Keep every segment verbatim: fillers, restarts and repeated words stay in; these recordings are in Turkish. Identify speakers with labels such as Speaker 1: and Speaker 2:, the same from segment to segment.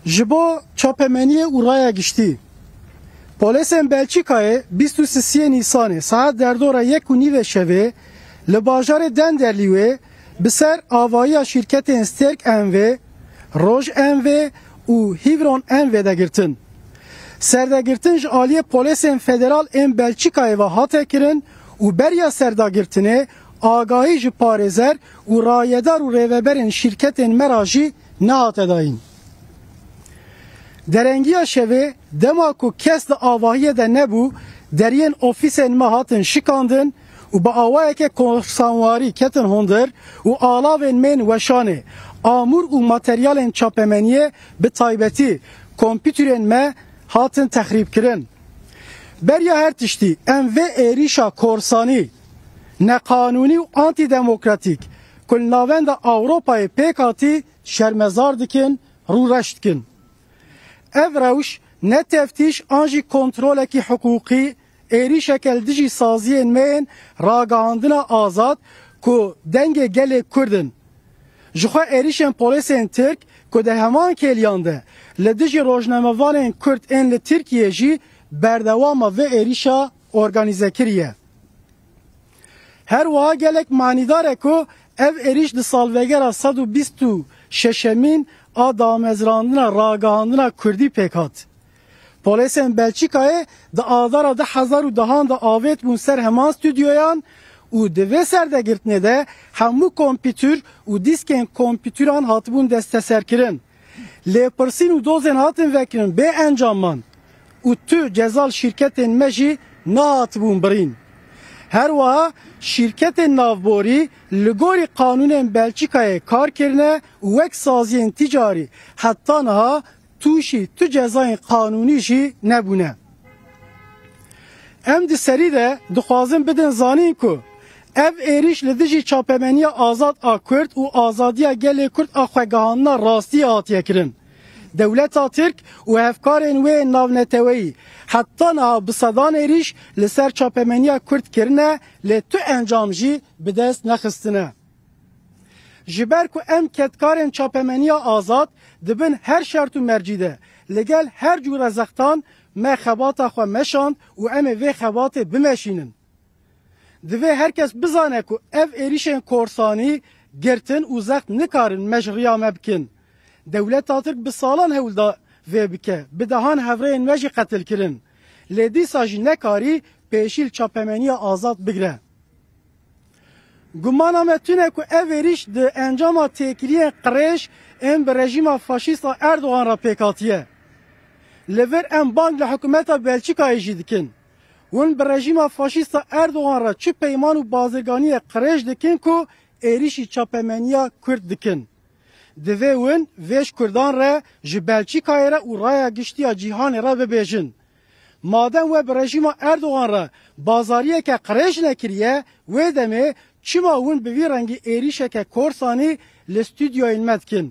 Speaker 1: Jibo çapemeniye uraya geçti. Polisen Belçika'ya بیست و سه Nisan'ı saat derdora yekuni ve şeve li bajarê Denderlî bi ser avaya şirketên Sterk M V, Roj M V û Hivron M V de girtin. Serdagirtin ji aliyê Polîsên Federal ên Belçikayê ve hate kirin û beriya serdagirtinê agahî ji parêzer û rayedar û rêveberên şirketên me ra jî nehate dayîn. Derengiya şevê dema ku kes di avahiyê de nebû, deriyên ofîsên me hatin şikandin û bi awayeke korsanwarî ketin hundir û alavên mên weşanê, amûr û materyalên çapemeniyê bi taybetî kompîtürên me hatin texrîb kirin. Beriya her tiştî em vê êrîşa korsanî, neqanûnî û antîdemokratik ku li navenda Awropayê pêk hatî şermezar dikin, rûreş dikin. Ev rewş ne teftiş an jî kontrolekî hukukî êrîşeke dijî saziyên me yên ragihandina azad ku dengê gelê Kurdin. Ji xwe êrîşên polîsên Tirk ku di heman kêliyan de li dijî rojnamevanên Kurd ên li Tirkiyê jî berdewama vê êrîşa organîze kiriye. Her wiha gelek manîdar e ku ev êrîş di salvegera sed û bîst û şeşemîn a damezrandina ragihandina Kurdî pêk hat. Polîsên Belçikayê di avara di hezar û dehan de avêt bûn ser heman stûdyoyan û di vê serdegirtinê de hemû kompîtür û dîskên kompîtüran hatibûn desteserkirin. Lêpirsîn û dozên hatin vekirin bê encaman û tu cezal şirketên me jî nehatibûn birîn. Her wiha şirketên navborî li gorî qanûnên Belçikayê kar kirine û wek saziyên ticarî heta niha tûşî tu cezayên qanûnî jî nebûne. Em di serî de dixwazin bidin zanîn ku ev êrîş li dijî çapemeniya azad a Kurd û azadiya gelê Kurd a xwegihandina rastiyê hatiye kirin. Dewleta Tirk û hevkarên wê navneteweyî heta niha bi sedan êrîş li ser çapemeniya Kurd kirine, lê tu encam jî bi dest nexistine. Ji ber ku em ketkarên çapemeniya azad dibin her şert û mercî de li gel her cûre zextan me xebata xwe meşand û em ê vê xebatê bimeşînin. Divê herkes bizane ku ev êrîşên korsanî girtin û zext nikarin me ji riya me bikin. Dewleta Tirk bi salan hewlda vê bike, bi dehan hevreyên me jî qetil kirin. Lê dîsa jî nekarî pêşîl çapemeniya azad bigire. Gumana me tune ku ev êrîş di encama têkiliyên qirêj ên bi rejîma faşîsta Erdogan ra pêk hatiye. Li vir em bang li hikûmeta Belçikayê jî dikin. Hûn bi rejîma faşîsta Erdogan ra çi peyman û bazirganiyê qirêj dikin ku êrîşî çapemeniya Kurd dikin. Divê hûn vêj Kurdan re ji Belçikayê re û raya giştiya cîhanê re bibêjin. Madem we bi rejîma Erdogan re bazariyeke qirêj nekiriye, wê demê çima hûn bi vî rengî êrîşeke korsanî li stûdyoyên me dikin.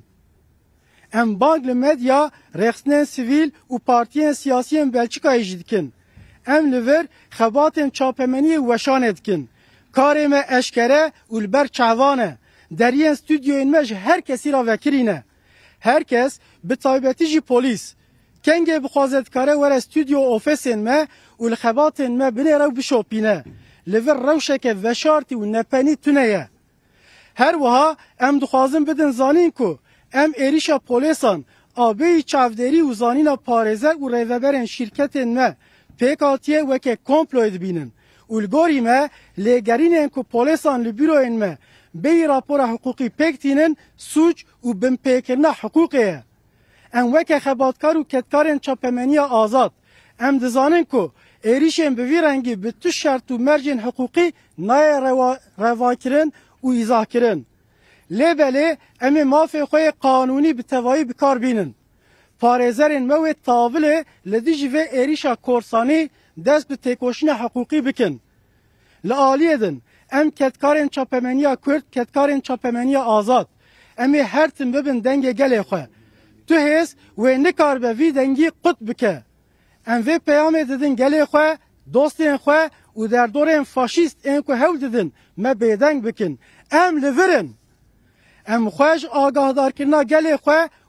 Speaker 1: Em bang li medya, rexstinên sivîl û partiyên siyasî yên Belçikayê jî dikin. Em li vir xebatên çapemeniyê weşanê dikin. Karê me eşkere û li ber çevan e. Deriyên stûdyoyên me ji her kesî ra vekirîne. Herkes bi taybetî jî polîs. Kengê bixwaze dikare were stûdyo ofîsên me û li xebatên me binêre û bişopîne. Li vir rewşeke veşartî û nepenî tune ye. Her wiha em dixwazin bidin zanîn ku em êrîşa polîsan abêyî çavderî û zanîna parêzer û rêveberên şirketên me pêk hatiye weke komployê dibînin. Û li gorî me lêgerînên ku polîsan li büroyên me bêyî rapora hukukî pêk tînin sûc û binpêkirina hukukê ye. Em weke xebatkar û ketkarên çapemeniya azad em dizanin ku êrîşên bi vî rengî bi tu şert û mercên hukukî naye revakirin û îzahkirin. Lêbelê em ê mafê xwe yê qanûnî bi tevahî bikar bînin. Parêzerên me wê tavilê li dijî vê êrîşa korsanî dest bi têkoşîna hukukî bikin. Li aliyê din em ketkarên çapemeniya Kurd, ketkarên çapemeniya azad. Em ê her tim bibin dengê gelê xwe. Tu hêz wê nikar be vî dengî qut bike. Em vê peyamê didin gelê xwe, dostên xwe û derdorên faşîst ên ku hewl didin me bêdeng bikin. Em li virin. Em xwe ji agahdarkirina gelê xwe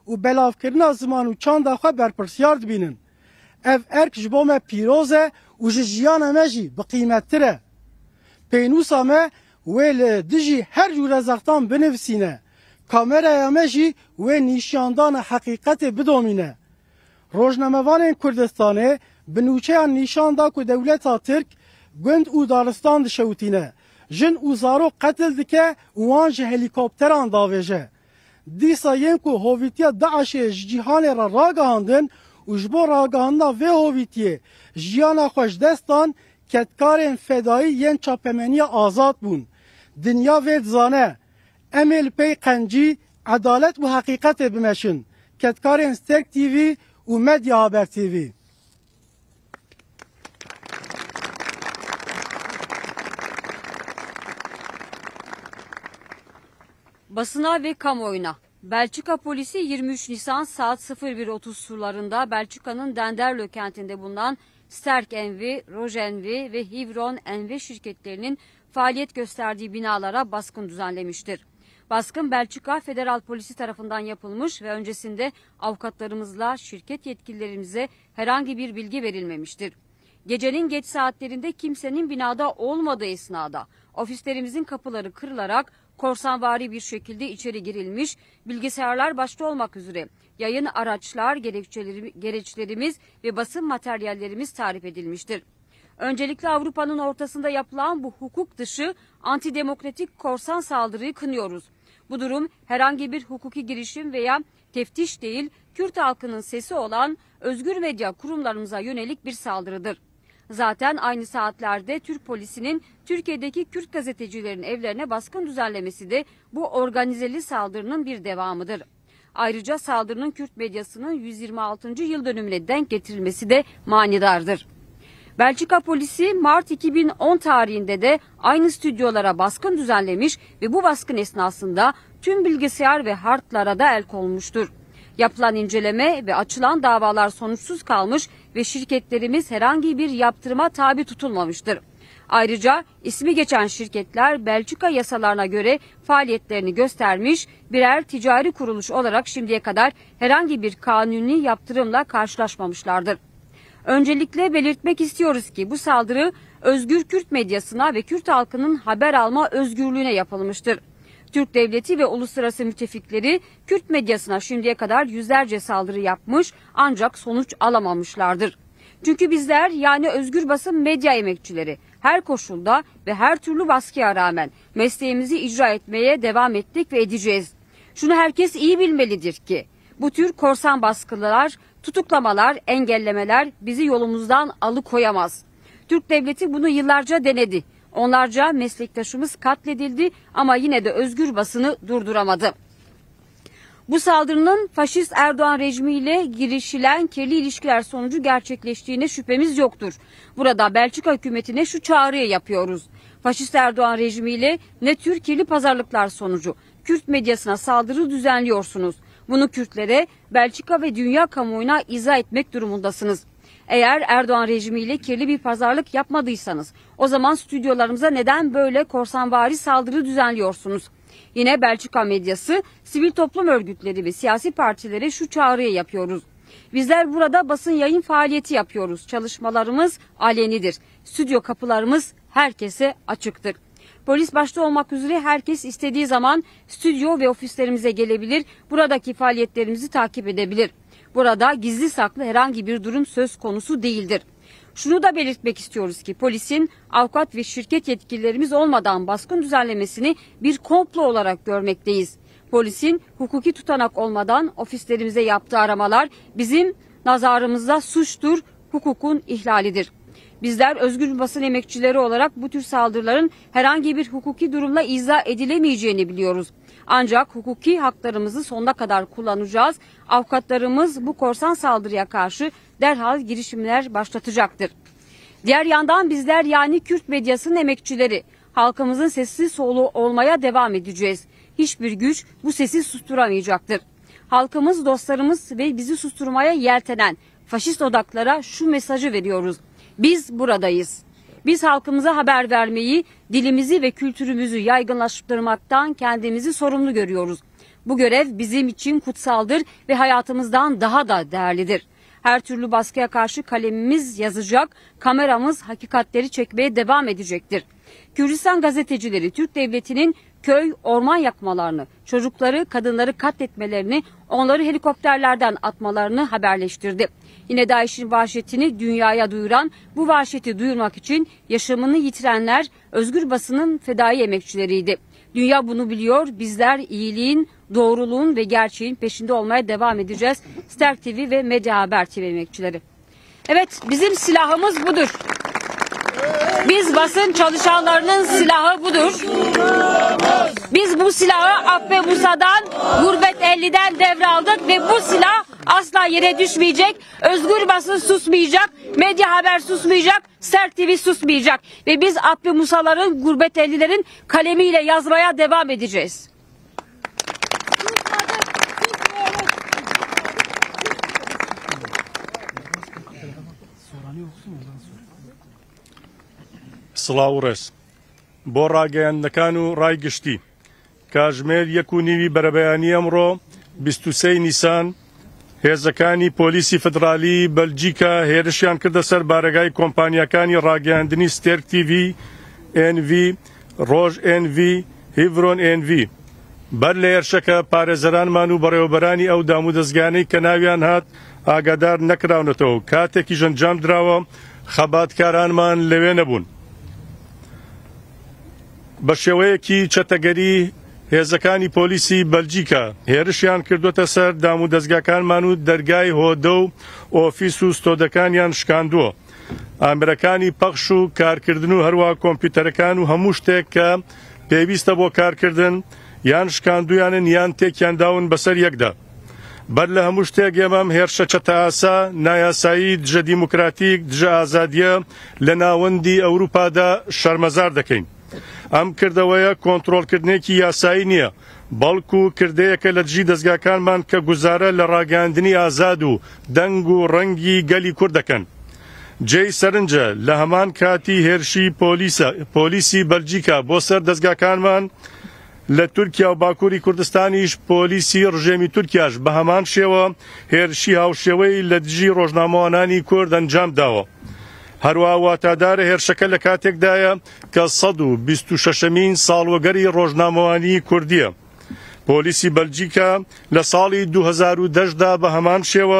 Speaker 1: û belavkirina ziman û çanda xwe berpirsiyar dibînin. Ev erk ji bo me pîroz e û ji jiyana me jî biqîmettir e. Pênûsa me wê li dijî her cûre zextan binivîsîne. Kameraya me jî wê nîşandana heqîqetê bidomîne. Rojnamevanên Kurdistanê bi nûçeyan nîşan da ku dewleta Tirk gund û daristan dişewitîne. Jin û zarok qetil dike û wan ji helîkopteran davêje. Dîsa yên ku hovîtiya Daişê ji cîhanê re ragihandin û ji bo ragihandina vê hovîtiyê jiyana xwe ji dest dan, ketkarên fedayî yên çapemeniya azad bûn. Dinya vê dizane. Em ê li pey qencî, edalet û heqîqetê bimeşin. Ketkarên Sterk T V û Medya Haber T V.
Speaker 2: Basına ve kamuoyuna. Belçika polisi yirmi üç Nisan saat sıfır bir otuz sularında Belçika'nın Denderlo kentinde bulunan Sterk N V, Roge N V ve Hivron N V şirketlerinin faaliyet gösterdiği binalara baskın düzenlemiştir. Baskın Belçika Federal Polisi tarafından yapılmış ve öncesinde avukatlarımızla şirket yetkililerimize herhangi bir bilgi verilmemiştir. Gecenin geç saatlerinde kimsenin binada olmadığı esnada ofislerimizin kapıları kırılarak korsanvari bir şekilde içeri girilmiş, bilgisayarlar başta olmak üzere yayın araçlar, gereçlerimiz ve basın materyallerimiz tahrip edilmiştir. Öncelikle Avrupa'nın ortasında yapılan bu hukuk dışı antidemokratik korsan saldırıyı kınıyoruz. Bu durum herhangi bir hukuki girişim veya teftiş değil, Kürt halkının sesi olan özgür medya kurumlarımıza yönelik bir saldırıdır. Zaten aynı saatlerde Türk polisinin Türkiye'deki Kürt gazetecilerin evlerine baskın düzenlemesi de bu organizeli saldırının bir devamıdır. Ayrıca saldırının Kürt medyasının yüz yirmi altıncı yıl dönümüne denk getirilmesi de manidardır. Belçika polisi Mart iki bin on tarihinde de aynı stüdyolara baskın düzenlemiş ve bu baskın esnasında tüm bilgisayar ve hardlara da el konmuştur. Yapılan inceleme ve açılan davalar sonuçsuz kalmış ve şirketlerimiz herhangi bir yaptırıma tabi tutulmamıştır. Ayrıca ismi geçen şirketler Belçika yasalarına göre faaliyetlerini göstermiş, birer ticari kuruluş olarak şimdiye kadar herhangi bir kanuni yaptırımla karşılaşmamışlardır. Öncelikle belirtmek istiyoruz ki bu saldırı özgür Kürt medyasına ve Kürt halkının haber alma özgürlüğüne yapılmıştır. Türk devleti ve uluslararası müttefikleri Kürt medyasına şimdiye kadar yüzlerce saldırı yapmış ancak sonuç alamamışlardır. Çünkü bizler yani özgür basın medya emekçileri her koşulda ve her türlü baskıya rağmen mesleğimizi icra etmeye devam ettik ve edeceğiz. Şunu herkes iyi bilmelidir ki bu tür korsan baskılar, tutuklamalar, engellemeler bizi yolumuzdan alıkoyamaz. Türk devleti bunu yıllarca denedi. Onlarca meslektaşımız katledildi ama yine de özgür basını durduramadı. Bu saldırının faşist Erdoğan rejimiyle girişilen kirli ilişkiler sonucu gerçekleştiğine şüphemiz yoktur. Burada Belçika hükümetine şu çağrıyı yapıyoruz. Faşist Erdoğan rejimiyle ne tür kirli pazarlıklar sonucu Kürt medyasına saldırı düzenliyorsunuz? Bunu Kürtlere, Belçika ve dünya kamuoyuna izah etmek durumundasınız. Eğer Erdoğan rejimiyle kirli bir pazarlık yapmadıysanız o zaman stüdyolarımıza neden böyle korsanvari saldırı düzenliyorsunuz? Yine Belçika medyası, sivil toplum örgütleri ve siyasi partilere şu çağrıyı yapıyoruz. Bizler burada basın yayın faaliyeti yapıyoruz. Çalışmalarımız alenidir. Stüdyo kapılarımız herkese açıktır. Polis başta olmak üzere herkes istediği zaman stüdyo ve ofislerimize gelebilir, buradaki faaliyetlerimizi takip edebilir. Burada gizli saklı herhangi bir durum söz konusu değildir. Şunu da belirtmek istiyoruz ki polisin avukat ve şirket yetkililerimiz olmadan baskın düzenlemesini bir komplo olarak görmekteyiz. Polisin hukuki tutanak olmadan ofislerimize yaptığı aramalar bizim nazarımızda suçtur, hukukun ihlalidir. Bizler özgür basın emekçileri olarak bu tür saldırıların herhangi bir hukuki durumla izah edilemeyeceğini biliyoruz. Ancak hukuki haklarımızı sonuna kadar kullanacağız. Avukatlarımız bu korsan saldırıya karşı derhal girişimler başlatacaktır. Diğer yandan bizler yani Kürt medyasının emekçileri halkımızın sesi soluğu olmaya devam edeceğiz. Hiçbir güç bu sesi susturamayacaktır. Halkımız, dostlarımız ve bizi susturmaya yeltenen faşist odaklara şu mesajı veriyoruz. Biz buradayız. Biz halkımıza haber vermeyi, dilimizi ve kültürümüzü yaygınlaştırmaktan kendimizi sorumlu görüyoruz. Bu görev bizim için kutsaldır ve hayatımızdan daha da değerlidir. Her türlü baskıya karşı kalemimiz yazacak, kameramız hakikatleri çekmeye devam edecektir. Kürdistan gazetecileri Türk Devleti'nin köy, orman yakmalarını, çocukları, kadınları katletmelerini, onları helikopterlerden atmalarını haberleştirdi. Yine DAEŞ'in vahşetini dünyaya duyuran, bu vahşeti duyurmak için yaşamını yitirenler özgür basının fedai emekçileriydi. Dünya bunu biliyor, bizler iyiliğin, doğruluğun ve gerçeğin peşinde olmaya devam edeceğiz. Sterk T V ve Medya Haber T V emekçileri. Evet, bizim silahımız budur. Biz basın çalışanlarının silahı budur. Biz bu silahı Abbe Musa'dan, Gurbet elli'den devraldık ve bu silah asla yere düşmeyecek. Özgür basın susmayacak, Medya Haber susmayacak, Sterk T V susmayacak. Ve biz Abbe Musa'ların, Gurbet elli'lerin kalemiyle yazmaya devam edeceğiz.
Speaker 3: سڵاوڕێز بۆ ڕاگەیاندنەکان و ڕایگشتی کاژمێر یەک و نیوی بەرەبەیانی ئەمڕۆ بیست و سێی نیسان هێزەکانی پۆلیسی فدرالی بەلجیکا هێرشیان کردە سەر بارگای کۆمپانیەکانی ڕاگەیاندنی ستێرک تی ڤی، ئێن ڤی، ڕۆژ ئێن ڤی، هیڤرۆن ئێن ڤی. بەر لە هێرشەکە پارێزەرانمان و بەڕێوەبەرانی ئەو دام و دەستگانەی کە ناویان هات ئاگادار نەکراونەتەوە. کاتێکی ژەنجام دراوە خەباتکارانمان لەوێ نەبوون. بە شێوەیەکی چەتەگەری هێزەکانی پۆلیسی بەلجیکا هێرشیان کردوتە سەر دام و دەستگاکانمان و دەرگای هۆدە و ئۆفیس و ستۆدەکانیان شکاندووە. ئامرەکانی پەخش و کارکردن و هەروە کۆمپیوتەرەکان و هەموو شتێک کە پێویستە بۆ کارکردن یان شکاندویانن یان تێکیانداون بەسەر یەکدا. بەر لە هەموو شتێک ئێمەم هێرشە چەتە ئاسا، نایاسایی، دژە دیموکراتیک، دژە ئازادیە لە ناوەندی ئەوروپادا شەرمەزار دەکەین. ئەم کردەوەیە کۆنتڕۆڵکردنێکی یاسایی نییە، بەڵکو کردەیەکە لە دژی دەستگاکانمان کە گوزارە لە ڕاگەاندنی ئازاد و دەنگ و ڕەنگی گەلی کورد دەکەن. جێی سەرنجە لە هەمان کاتی هێرشی پۆلیسی بەلجیکا بۆ سەر دەستگاکانمان لە تورکیا و باکووری کوردستانیش پۆلیسی ڕژێمی تورکیاش بە هەمان شێوە هێرشی هاوشێوەی لە دژی ڕۆژنامەوانانی کورد ئەنجام داوە. هەروە واتادارە هێرشەکە لە کاتێکدایە کە سەد و بیست و شەشەمین ساڵوەگەری ڕۆژنامەوانی کوردیە. پۆلیسی بەلجیکا لە ساڵی دوو هەزار و دەشدا بە هەمان شێوە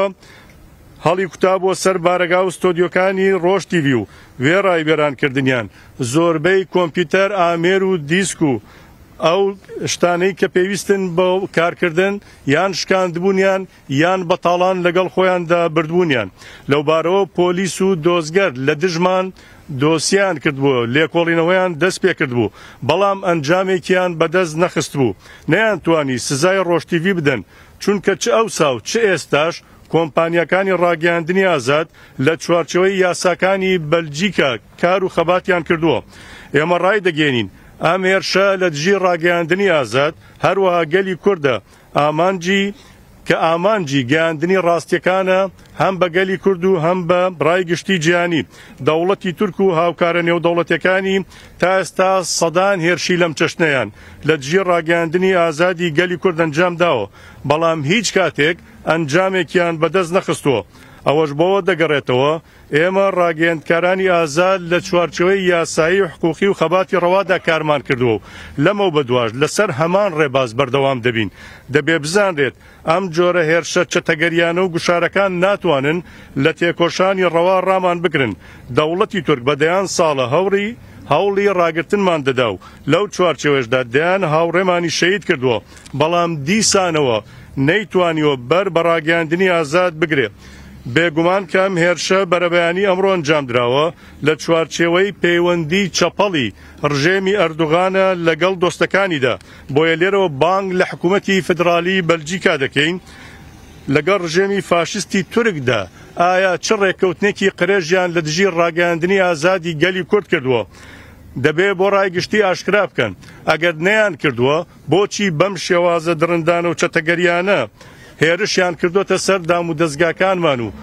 Speaker 3: هەڵی کوتا بۆ سەر بارەگا و ستۆدیۆکانی ڕۆژ تیڤی و وێڕای وێرانکردنیان زۆربەی کۆمپیوتەر، ئامێر و دیسک و ئەو شتانەی کە پێویستن بۆ کارکردن یان شکاندبوونیان یان بەتاڵان لەگەڵ خۆیاندا بردبوونیان. لەو بارەوە پۆلیس و دۆزگەر لە دژمان دۆسییان کردبووە، لێکۆڵینەوەیان دەست پێ کردبوو، بەڵام ئەنجامێکیان بەدەست نەخست بوو. نەیان توانی سزای ڕۆژتیڤی بدەن، چونکە چ ئەوسا و چ ئێستاش کۆمپانیەکانی ڕاگەیاندنی ئازاد لە چوارچەوەی یاساکانی بەلجیکا کار و خەباتیان کردووە. ئێمە ڕای دەگەێنین ئەم هێرشە لە دژی ڕاگەیاندنی ئازاد هەروەها گەلی کووردە ئامانجی کە ئامانجی گەیاندنی ڕاستیەکانە هەم بە گەلی کورد و هەم بە ڕایگشتی جیهانی. دەوڵەتی تورک و هاوکارە نێودەوڵەتیەکانی تا ئێستا سەدان هێرشی لەم چەشنەیان لە دژی ڕاگەیاندنی ئازادی گەلی کورد ئەنجام داوە، بەڵام هیچ کاتێک ئەنجامێکیان بەدەست نەخستووە. ئەوەش بۆەوە دەگەڕێتەوە ئێمە ڕاگەیاندکارانی ئازاد لە چوارچەوەی یاسایی و حقوقی و خەباتی ڕەوادا کارمان کردووە و لەمە بەدواش لەسەر هەمان ڕێباز بەردەوام دەبین. دەبێ بزانرێت ئەم جۆرە هێرشە چەتەگەریانە و گوشارەکان ناتوانن لە تێکۆشانی ڕەوا ڕامان بگرن. دەوڵەتی تورک بەدەیان ساڵە هەوڕی هەوڵی ڕاگرتنمان دەدا و لەو چوارچەوەشدا دەیان هاوڕێمانی شەید کردووە، بەڵام دیسانەوە نەیتوانیوە بەر بە ڕاگەیاندنی ئازاد بگرێت. بێگومان کەم هێرشە بەرەبەیانی ئەمڕۆ ئەنجام دراوە لە چوارچێوەی پەیوەندی چەپەڵی ڕژێمی ئەردوغانە لەگەڵ دۆستەکانیدا. بۆیە لێرەوە بانگ لە حکوومەتی فدرالی بەلجیکا دەکەین لەگەڵ ڕژێمی فاشستی تورکدا ئایا چ ڕێککەوتنێکی قرێژیان لە دژی ڕاگەیاندنی ئازادی گەلی کورد کردووە. دەبێ بۆ ڕایگشتی ئاشکرا بکەن. ئەگەر نەیان کردووە بۆچی بەم شێوازە درندانە و چەتەگەریانە هێرشیان کردوتە سەر دام و دەستگاکانمان و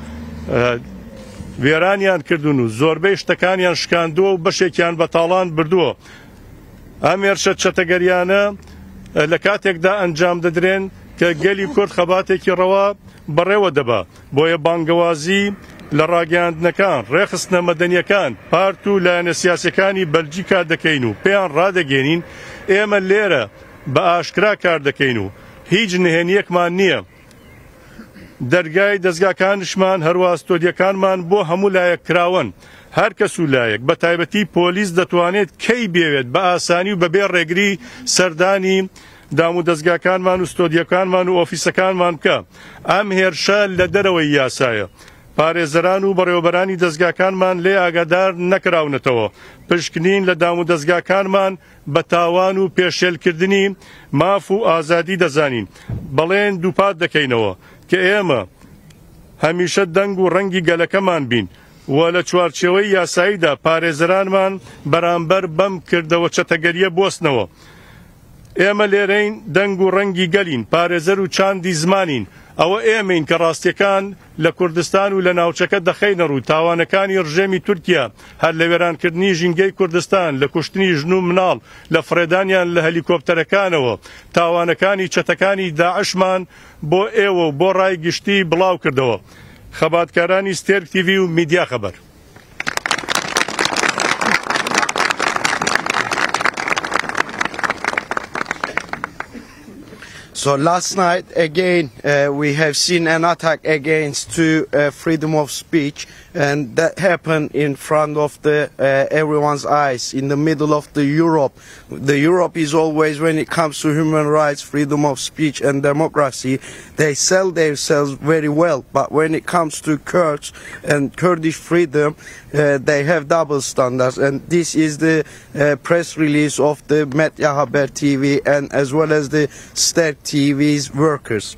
Speaker 3: وێرانیان کردوون و زۆربەی شتەکانیان شکاندووە و بەشێکیان بەتاڵان بردووە. ئەم هێرشە چەتەگەریانە لە کاتێکدا ئەنجام دەدرێن کە گەلی کورد خەباتێکی ڕەوا بەڕێوە دەبا بۆیە بانگەوازی لە ڕاگەاندنەکان ڕێخستنە مەدەنیەکان پارت و لایەنە سیاسیەکانی بەلجیکا دەکەین و پێیان ڕادەگەێنین ئێمە لێرە بە ئاشکرا کار دەکەین و هیچ نهێنیەکمان نییە. دەرگای دەستگاکانشمان هەروە ستۆدیەکانمان بۆ هەموو لایەک کراون. هەر کەس و لایەک بە تایبەتی پۆلیس دەتوانێت کەی بێوێت بە ئاسانی و بەبێ ڕێگری سەردانی دام و دەستگاکانمان و ستۆدیەکانمان و ئۆفیسەکانمان بکە. ئەم هێرشە لە دەرەوەی یاسایە. پارێزەران و بەڕێوەبەرانی دەستگاکانمان لێ ئاگادار نەکراونەتەوە. پشکنین لە دام و دەستگاکانمان بە تاوان و پێشێلکردنی ماف و ئازادی دەزانین. بەڵێن دووپات دەکەینەوە کە ئێمە هەمیشە دەنگ و ڕەنگی گەلەکەمان بین و لە چوارچێوەی یاساییدا پارێزەرانمان بەرامبەر بەم کردەوە چەتەگەریە بۆستنەوە. ئێمە لێرەین دەنگ و ڕەنگی گەلین پارێزەر و چاندی زمانین. ئەوە ئێمەین کە ڕاستیەکان لە کوردستان و لە ناوچەکە دەخەینە ڕوو تاوانەکانی ڕژێمی تورکیا هەر لە وێرانکردنی ژینگەی کوردستان لە کوشتنی ژن و مناڵ لە فڕێدانیان لە هەلیکۆپتەرەکانەوە تاوانەکانی چەتەکانی داعشمان بۆ ئێوە و بۆ ڕای گشتی بڵاو کردەوە. خەباتکارانی ستێرک تیڤی و میدیا خەبەر.
Speaker 4: So last night again uh, we have seen an attack against to uh, freedom of speech, and that happened in front of the uh, everyone's eyes in the middle of the Europe. The Europe is always, when it comes to human rights, freedom of speech and democracy, they sell themselves very well, but when it comes to Kurds and Kurdish freedom, uh, they have double standards, and this is the uh, press release of the Medya Haber T V and as well as the Ster T V's workers.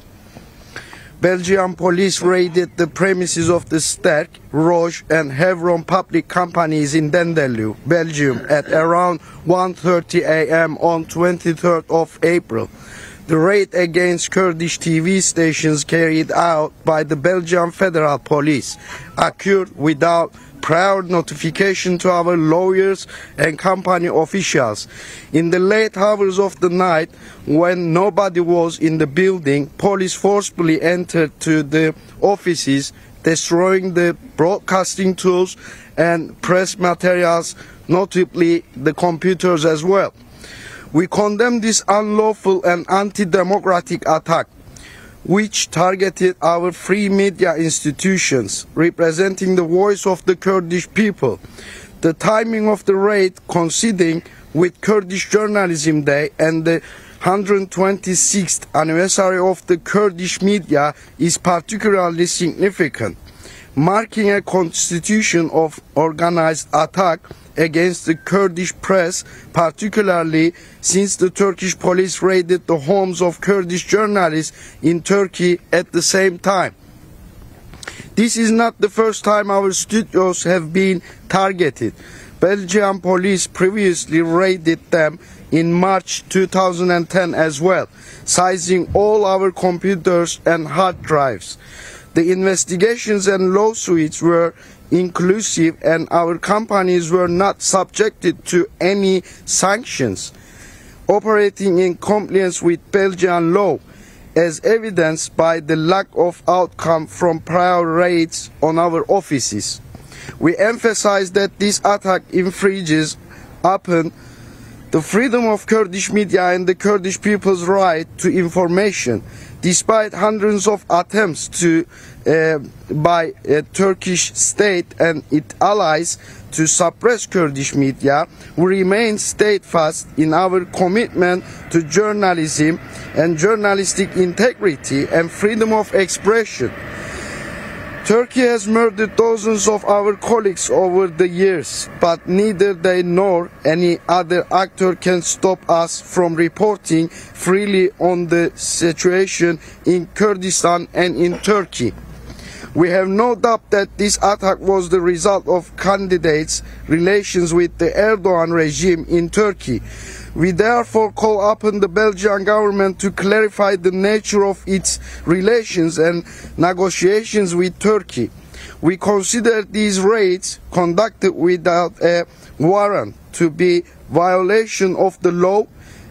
Speaker 4: Belgian police raided the premises of the Sterk, Roche and Hevron public companies in Denderleeuw, Belgium at around one thirty a m on twenty-third of April. The raid against Kurdish T V stations carried out by the Belgian Federal Police occurred without prior notification to our lawyers and company officials. In the late hours of the night, when nobody was in the building, police forcibly entered to the offices, destroying the broadcasting tools and press materials, notably the computers as well. We condemn this unlawful and anti-democratic attack, which targeted our free media institutions, representing the voice of the Kurdish people. The timing of the raid, coinciding with Kurdish Journalism Day and the one hundred twenty-sixth anniversary of the Kurdish media, is particularly significant, marking a constitution of organized attack against the Kurdish press, particularly since the Turkish police raided the homes of Kurdish journalists in Turkey at the same time. This is not the first time our studios have been targeted. Belgian police previously raided them in March two thousand ten as well, seizing all our computers and hard drives. The investigations and lawsuits were inclusive, and our companies were not subjected to any sanctions, operating in compliance with Belgian law, as evidenced by the lack of outcome from prior raids on our offices. We emphasize that this attack infringes upon the freedom of Kurdish media and the Kurdish people's right to information, despite hundreds of attempts to uh, by a Turkish state and its allies to suppress Kurdish media. We remain steadfast in our commitment to journalism and journalistic integrity and freedom of expression. Turkey has murdered dozens of our colleagues over the years, but neither they nor any other actor can stop us from reporting freely on the situation in Kurdistan and in Turkey. We have no doubt that this attack was the result of candidates' relations with the Erdogan regime in Turkey. We therefore call upon the Belgian government to clarify the nature of its relations and negotiations with Turkey. We consider these raids conducted without a warrant to be violation of the law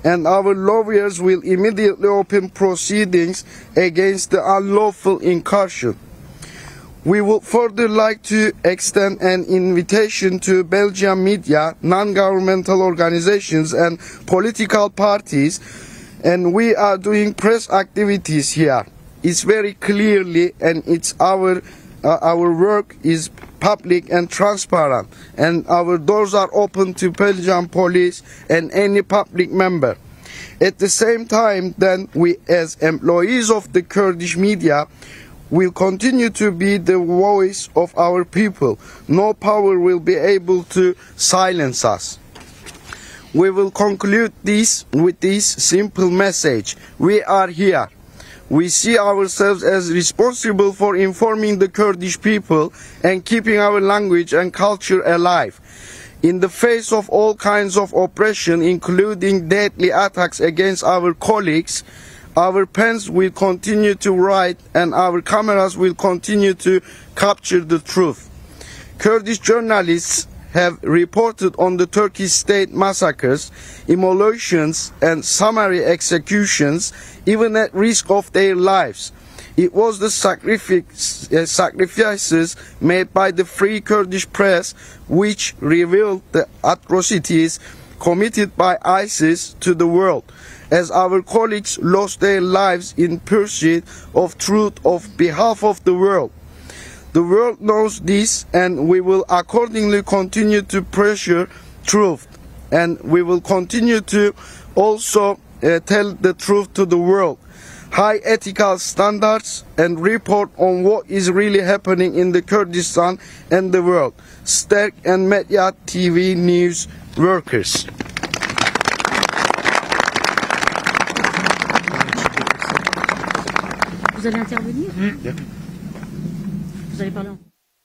Speaker 4: and our lawyers will immediately open proceedings against the unlawful incursion. We would further like to extend an invitation to Belgian media, non-governmental organizations and political parties, and we are doing press activities here. It's very clearly, and it's our uh, our work is public and transparent, and our doors are open to Belgian police and any public member. At the same time, then, we as employees of the Kurdish media will continue to be the voice of our people. No power will be able to silence us. We will conclude this with this simple message. We are here. We see ourselves as responsible for informing the Kurdish people and keeping our language and culture alive. In the face of all kinds of oppression, including deadly attacks against our colleagues, our pens will continue to write and our cameras will continue to capture the truth. Kurdish journalists have reported on the Turkish state massacres, immolations and summary executions, even at risk of their lives. It was the sacrifice, uh, sacrifices made by the Free Kurdish Press which revealed the atrocities committed by ISIS to the world, as our colleagues lost their lives in pursuit of truth on behalf of the world. The world knows this, and we will accordingly continue to pressure truth, and we will continue to also uh, tell the truth to the world. High ethical standards and report on what is really happening in the Kurdistan and the world. Sterk and Medya T V news workers.
Speaker 5: Vous allez intervenir?
Speaker 4: Yeah.
Speaker 5: Vous allez parler en...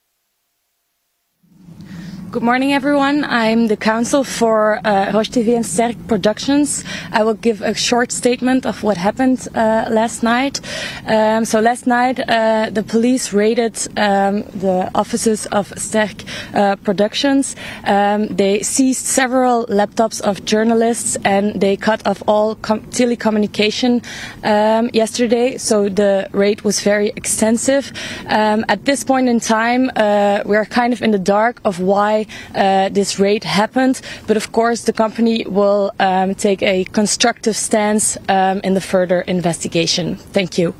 Speaker 6: Good morning, everyone. I'm the counsel for uh, Roche T V and Sterk Productions. I will give a short statement of what happened uh, last night. Um, so last night, uh, the police raided um, the offices of Sterk uh, Productions. Um, they seized several laptops of journalists and they cut off all com telecommunication um, yesterday. So the raid was very extensive. Um, at this point in time, uh, we are kind of in the dark of why Uh, this raid happened, but of course the company will um, take a constructive stance um, in the further investigation. Thank you.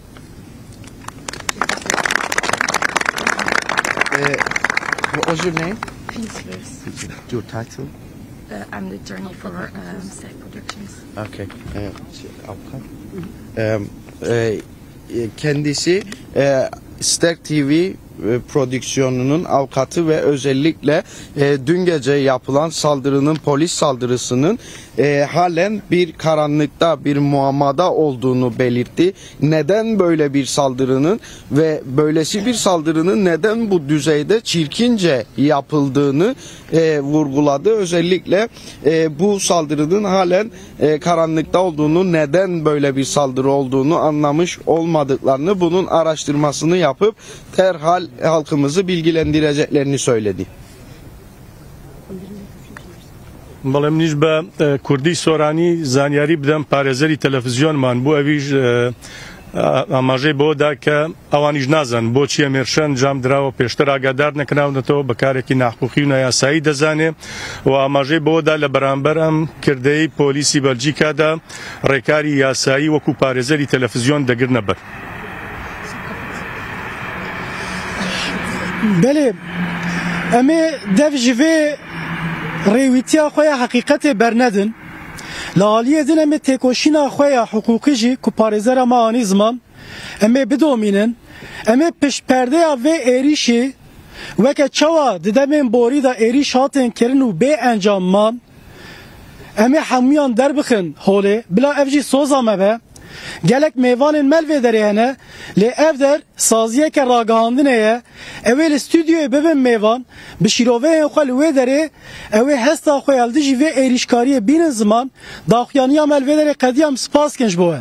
Speaker 4: Uh, what was your name?
Speaker 6: Peace.
Speaker 4: Your title?
Speaker 6: Uh, I'm the attorney for um, Sterk Productions.
Speaker 4: Okay. Uh, avukat. Um, e, kendisi e, Sterk T V prodüksiyonunun avukatı ve özellikle e, dün gece yapılan saldırının, polis saldırısının e, halen bir karanlıkta, bir muammada olduğunu belirtti. Neden böyle bir saldırının ve böylesi bir saldırının neden bu düzeyde çirkince yapıldığını e, vurguladı. Özellikle e, bu saldırının halen e, karanlıkta olduğunu, neden böyle bir saldırı olduğunu anlamış olmadıklarını, bunun araştırmasını yapıp derhal halkımızı bilgilendireceklerini söyledi.
Speaker 3: بەڵێ منیش بە کوردی سۆرانی زانیاری بدەم پارێزەری تەلەڤیزیۆنمان بۆ ئەویش ئاماژەی بۆدا کە ئەوانیش نازان بۆچی ئەمێرشەن جام دراوە پێشتر ئاگادار نەکراونەتەوە بە کارێکی ناحقوقی و نایاسایی دەزانێ و ئاماژەی بۆدا لە بەرامبەر ئەم کردەی پۆلیسی بەلجیکادا ڕێکاری یاسایی وەکو پارێزەری تەلەڤیزیۆن دەگرنە بەر.
Speaker 1: بله امی دف جوه ریویتیا خویا حقیقت برندن لالیه دن امی تکوشینا خویا حقوقی جی که پارزر ما آنی زمان امی بدومینن امی پش پرده و ایریشی وکه چوا ددمین بوری دا ایریش هاتن کرن و بی انجام man امی حمیان در بخن هوله بلا افجی سوزا مبه gelek meyvanın melve deriyene le evder saziye ke ragahandineye evel stüdyoya beben meyvan bişirove xal ve dere ev hesta xoyaldi ji ve erişkariye binin zaman daxyaniya melve dere qadiyam spas kenj boe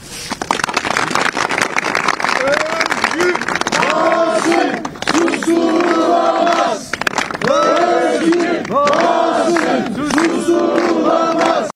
Speaker 1: Özgür Basın susulamaz Özgür